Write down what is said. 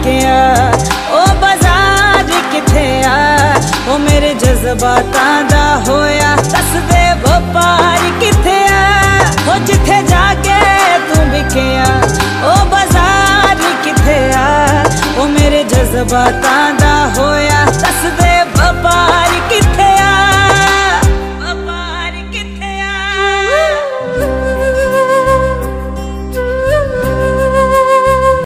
विकिया ओ बाजार किथे आ, ओ मेरे जज्बातां दा होया दस दे व्यापार किथे आ, ओ जिथे जाके तू विकिया ओ बाजार किथे आ, ओ मेरे जज्बातां